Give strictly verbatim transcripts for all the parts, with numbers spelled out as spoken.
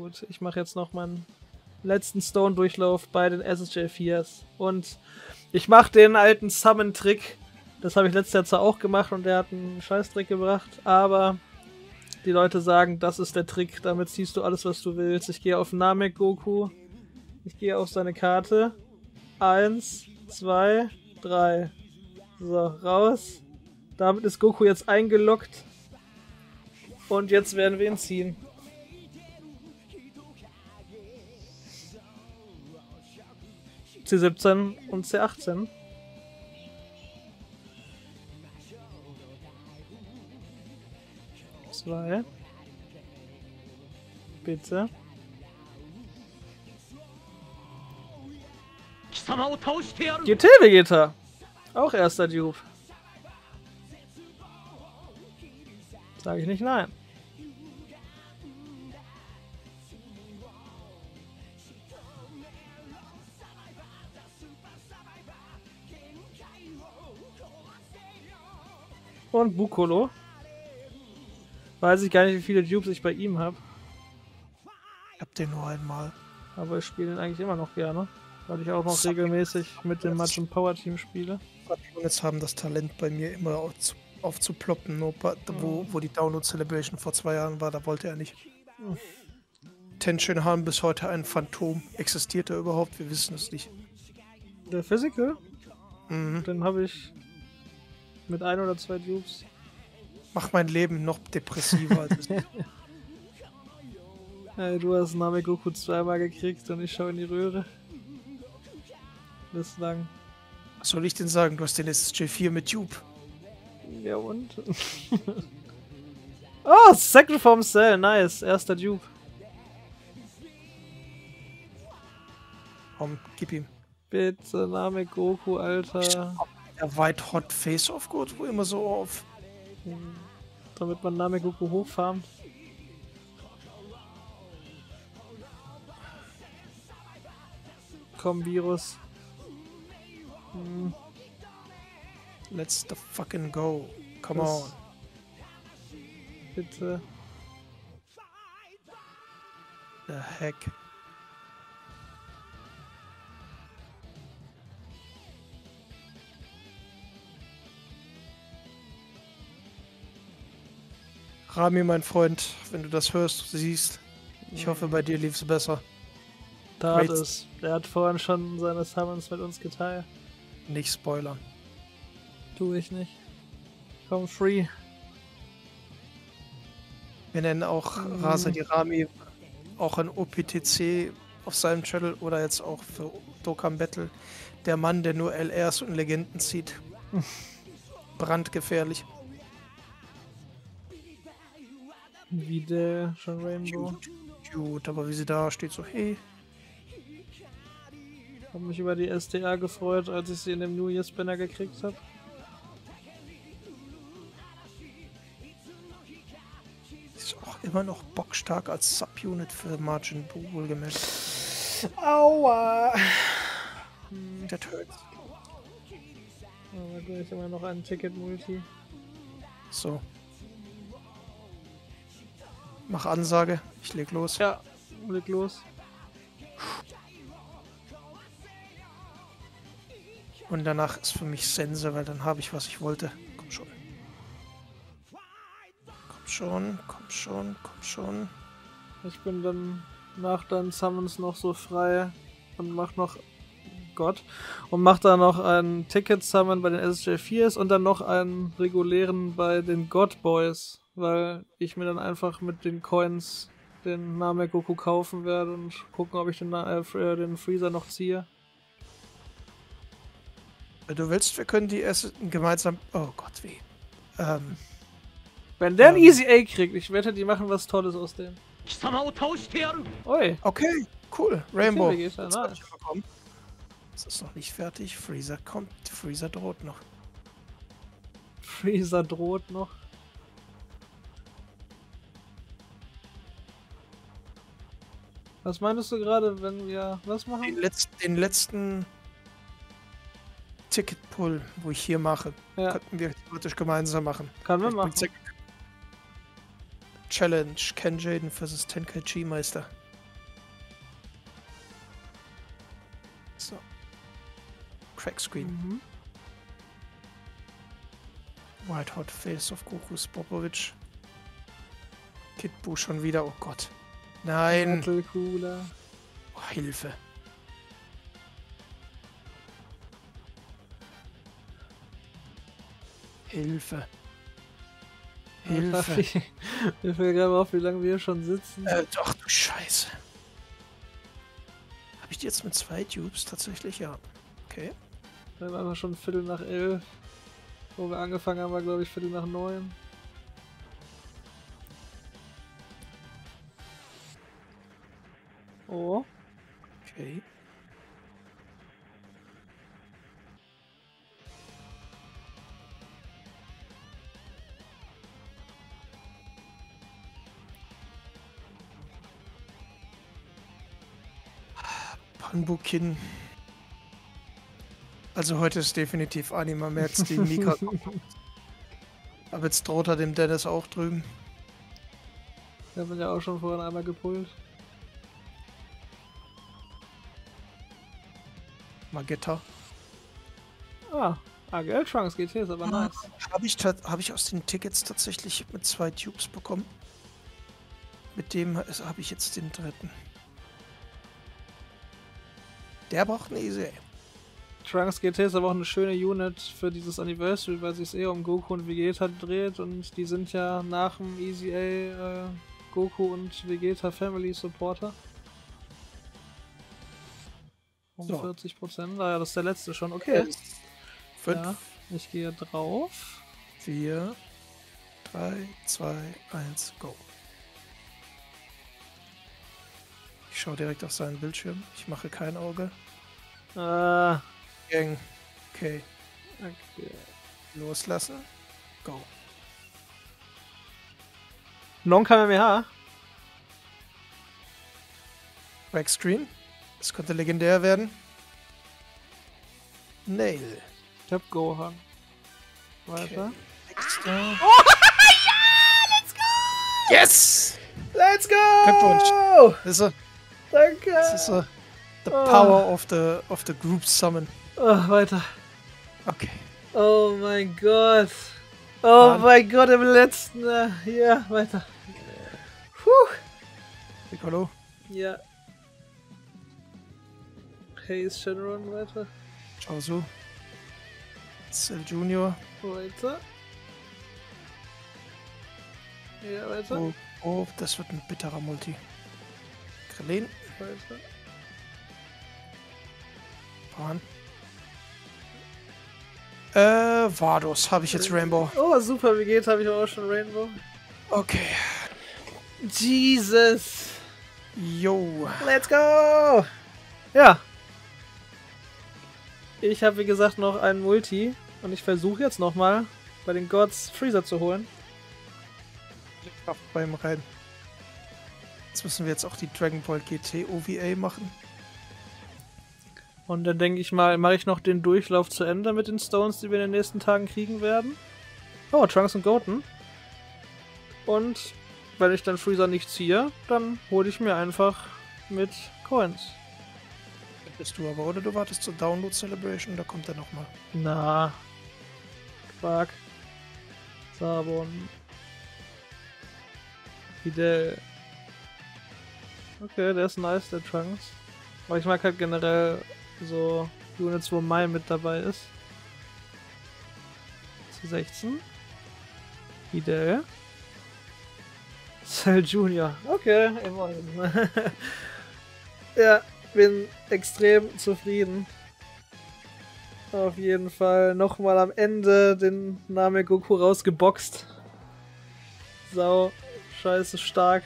gut. Ich mache jetzt noch meinen letzten Stone-Durchlauf bei den S S J viers. Und ich mache den alten Summon-Trick. Das habe ich letztes Jahr zwar auch gemacht und der hat einen Scheißtrick gebracht, aber die Leute sagen, das ist der Trick, damit ziehst du alles, was du willst. Ich gehe auf Namek Goku. Ich gehe auf seine Karte. Eins, zwei, drei. So, raus. Damit ist Goku jetzt eingeloggt. Und jetzt werden wir ihn ziehen. C siebzehn und C achtzehn. Zwei. Bitte. G T Vegeta. Auch erster Dupe. Sage ich nicht nein. Und Bukolo. Weiß ich gar nicht, wie viele Dupes ich bei ihm habe. Ich hab den nur einmal. Aber ich spiele ihn eigentlich immer noch gerne. Weil ich auch noch regelmäßig mit dem Match und Power Team spiele. Jetzt haben das Talent bei mir immer aufzu aufzuploppen. Nur wo, wo die Download Celebration vor zwei Jahren war, da wollte er nicht. Mhm. Tenshin Han bis heute ein Phantom. Existiert er überhaupt? Wir wissen es nicht. Der Physical? Mhm. Den habe ich mit ein oder zwei Dupes. Mach mein Leben noch depressiver als es ist. Hey, du hast Namek Goku zweimal gekriegt und ich schaue in die Röhre. Bislang. Was soll ich denn sagen? Du hast den S S J vier mit Dupe. Ja und? Oh, Second Form Cell, nice. Erster Dupe. Komm, gib ihm. Bitte, Namek Goku, Alter. Der White Hot Face-Off Goku immer so auf. Hm. Damit man Namek Goku hochfarmt. Komm, Virus. Hm. Let's the fucking go. Come das on. Bitte. The heck. Rami, mein Freund, wenn du das hörst, siehst, ich hoffe, bei dir lief es besser. Tat es. Der hat vorhin schon seine Summons mit uns geteilt. Nicht spoilern. Tu ich nicht. Komm, free. Wir nennen auch mm. Rasa die Rami auch ein O P T C auf seinem Channel oder jetzt auch für Dokkan Battle. Der Mann, der nur L Rs und Legenden zieht. Brandgefährlich. Wie der schon Rainbow. Gut, gut, aber wie sie da steht, so hey. Ich habe mich über die S D A gefreut, als ich sie in dem New Year's Banner gekriegt habe. Ist auch immer noch bockstark als Subunit für Margin Buu wohlgemerkt. Aua! Hm. Das hurts. Aber gleich immer noch ein Ticket-Multi. So. Mach Ansage, ich leg los. Ja, leg los. Und danach ist für mich Sense, weil dann habe ich, was ich wollte. Komm schon. Komm schon, komm schon, komm schon. Ich bin dann nach deinen Summons noch so frei und mach noch Gott und mach da noch einen Ticket-Summon bei den S S J viers und dann noch einen regulären bei den God Boys, weil ich mir dann einfach mit den Coins den Namek Goku kaufen werde und gucken, ob ich den, äh, den Freezer noch ziehe. Wenn du willst, wir können die erst gemeinsam... Oh Gott, wie. Ähm, Wenn der ein ähm, Easy A kriegt, ich wette, die machen was Tolles aus dem. Oi. Okay, cool. Rainbow. Okay, Vegeta, nice. Das ist noch nicht fertig. Freezer kommt. Freezer droht noch. Freezer droht noch. Was meinst du gerade, wenn wir was machen? Den letzten, den letzten Ticket-Pull, wo ich hier mache, ja. könnten wir theoretisch gemeinsam machen. Können wir machen. Challenge, Ken Jaden versus ten K G Meister. Crackscreen. Mhm. White Hot Face of Goku Spopovich. Kid Buu schon wieder. Oh Gott. Nein. Metal Cooler. Oh, Hilfe. Hilfe. Hilfe. Mir fällt gerade auf, wie lange wir schon sitzen. Äh, doch, du Scheiße. Habe ich die jetzt mit zwei Tubes tatsächlich? Ja. Okay. Wir haben einfach schon Viertel nach elf. Wo wir angefangen haben, war glaube ich Viertel nach neun. Oh. Okay. Panbukin. Also heute ist definitiv Anima, merkt's die Mika. Aber jetzt droht er dem Dennis auch drüben. Wir haben ihn ja auch schon vorhin einmal gepult. Magetta. Ah, A G L Trunks G T ist aber nice. Habe ich, hab ich aus den Tickets tatsächlich mit zwei Tubes bekommen. Mit dem habe ich jetzt den dritten. Der braucht eine Easy. Trunks G T ist aber auch eine schöne Unit für dieses Anniversary, weil sich es eher um Goku und Vegeta dreht und die sind ja nach dem E Z A äh, Goku und Vegeta Family Supporter. Um So. vierzig Prozent. Naja, das ist der letzte schon. Okay. fünf, Ja, ich gehe drauf. vier, drei, zwei, eins, go. Ich schaue direkt auf seinen Bildschirm. Ich mache kein Auge. Ah, Gang. Okay. okay. Loslassen. Go. Non-Kamehameha. Backscreen. Das könnte legendär werden. Nail. Ich hab Gohan. Weiter. Okay. Extra. Oh, ja, let's go! Yes! Let's go! Glückwunsch. Das ist so, Danke! das ist so the Oh. power of the, of the group summon. Oh, weiter. Okay. Oh mein Gott. Oh Mann. mein Gott, im letzten. Äh, ja, weiter. Puh. Piccolo. Ja. Haze Shenron, weiter. Chaozu. Cell Junior. Weiter. Ja, weiter. Oh, oh, das wird ein bitterer Multi. Krillin. Weiter. Pan. Äh, Vados. Habe ich jetzt Rainbow. Oh, super, wie geht's? Habe ich auch schon Rainbow. Okay. Jesus. Yo. Let's go! Ja. Ich habe wie gesagt noch einen Multi und ich versuche jetzt nochmal bei den Gods Freezer zu holen. Beim Rennen. Jetzt müssen wir jetzt auch die Dragon Ball G T O V A machen. Und dann denke ich mal, mache ich noch den Durchlauf zu Ende mit den Stones, die wir in den nächsten Tagen kriegen werden. Oh, Trunks und Goten. Und wenn ich dann Freezer nicht ziehe, dann hole ich mir einfach mit Coins. Bist du aber, oder du wartest zur Download Celebration, da kommt er nochmal. Na. Quark. Sabon. Fidel. Okay, der ist nice, der Trunks. Aber ich mag halt generell so Units, wo Mai mit dabei ist. zu sechzehn. Fidel. Cell Junior. Okay, immerhin. Ja, bin extrem zufrieden. Auf jeden Fall nochmal am Ende den Namen Goku rausgeboxt. Sau, scheiße stark.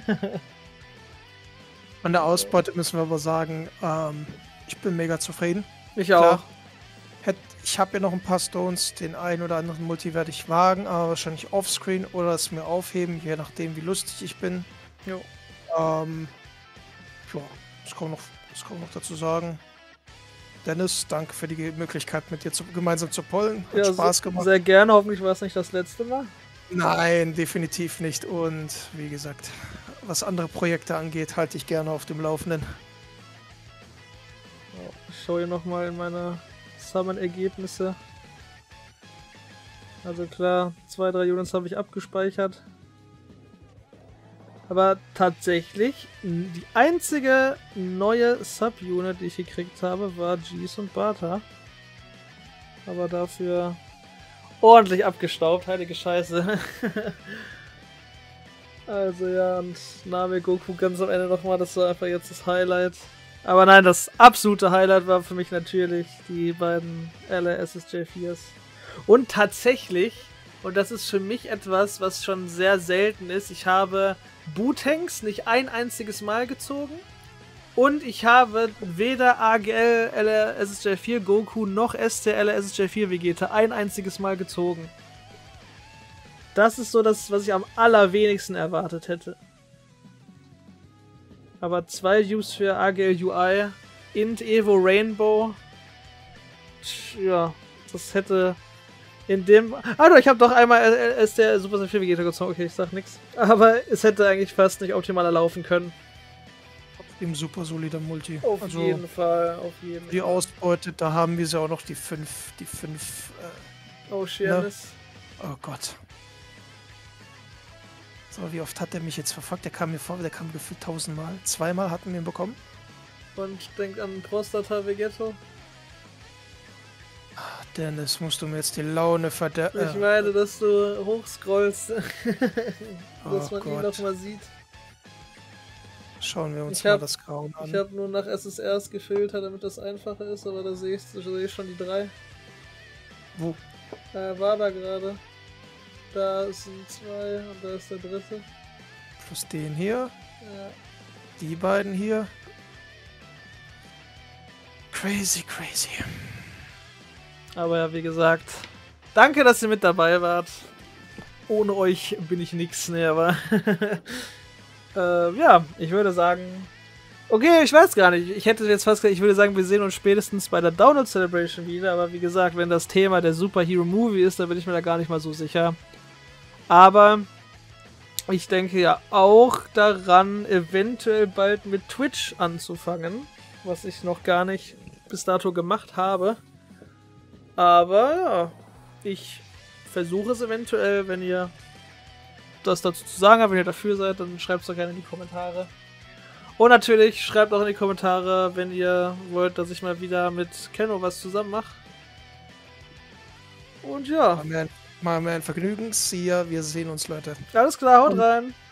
An der Ausbeute müssen wir aber sagen, ähm, ich bin mega zufrieden. Ich auch. Klar, hätt, ich habe ja noch ein paar Stones, den einen oder anderen Multi werde ich wagen, aber wahrscheinlich offscreen oder es mir aufheben, je nachdem wie lustig ich bin. Jo. Ähm, ja, das kann man noch, das kann man noch dazu sagen. Dennis, danke für die Möglichkeit, mit dir zu, gemeinsam zu pollen. Hat Ja, Spaß se- gemacht. Sehr gerne, hoffentlich war es nicht das letzte Mal. Nein, definitiv nicht. Und wie gesagt, was andere Projekte angeht, halte ich gerne auf dem Laufenden. So, ich schaue hier nochmal in meine Summon-Ergebnisse. Also klar, zwei, drei Units habe ich abgespeichert. Aber tatsächlich, die einzige neue Sub-Unit, die ich gekriegt habe, war Jeez und Barta. Aber dafür ordentlich abgestaubt, heilige Scheiße. Also ja, und Name Goku ganz am Ende nochmal, das war einfach jetzt das Highlight. Aber nein, das absolute Highlight war für mich natürlich die beiden L A S S J viers. Und tatsächlich, und das ist für mich etwas, was schon sehr selten ist, ich habe Bootanks nicht ein einziges Mal gezogen und ich habe weder A G L L A S S J vier Goku noch S T L A S S J vier Vegeta ein einziges Mal gezogen. Das ist so das, was ich am allerwenigsten erwartet hätte. Aber zwei Views für A G L U I, Int Evo Rainbow, ja, das hätte in dem... Ah, ich habe doch einmal S der Super Saiyan vier Vegeta gezogen, okay, ich sag nix. Aber es hätte eigentlich fast nicht optimaler laufen können. Im super solider Multi. Auf also jeden Fall, auf jeden Fall. Die Ausbeute, da haben wir sie auch noch, die fünf, die fünf... Äh, oh, Sheerness. Ne? Oh Gott. So, wie oft hat der mich jetzt verfuckt? Der kam mir vor, der kam gefühlt tausendmal. Zweimal hatten wir ihn bekommen. Und denk an Prostata Vegetto. Ach, Dennis, musst du mir jetzt die Laune verderben. Ich meine, dass du hochscrollst, dass oh man Gott. ihn nochmal sieht. Schauen wir uns ich mal hab, das Grauen an. Ich habe nur nach S S Rs gefiltert, damit das einfacher ist, aber da sehe ich, seh ich schon die drei. Wo? Äh, war da gerade. Da sind zwei und da ist der dritte. Plus den hier. Ja. Die beiden hier. Crazy, crazy. Aber ja, wie gesagt, danke, dass ihr mit dabei wart. Ohne euch bin ich nix, ne, aber äh, ja, ich würde sagen, okay, ich weiß gar nicht, ich hätte jetzt fast gesagt, ich würde sagen, wir sehen uns spätestens bei der Download Celebration wieder, aber wie gesagt, wenn das Thema der Superhero Movie ist, dann bin ich mir da gar nicht mal so sicher. Aber ich denke ja auch daran, eventuell bald mit Twitch anzufangen, was ich noch gar nicht bis dato gemacht habe. Aber ja, ich versuche es eventuell, wenn ihr das dazu zu sagen habt, wenn ihr dafür seid, dann schreibt es doch gerne in die Kommentare. Und natürlich schreibt auch in die Kommentare, wenn ihr wollt, dass ich mal wieder mit Kenno was zusammen mache. Und ja. Mal mehr, mal mehr ein Vergnügen. See ya, wir sehen uns, Leute. Alles klar, haut rein.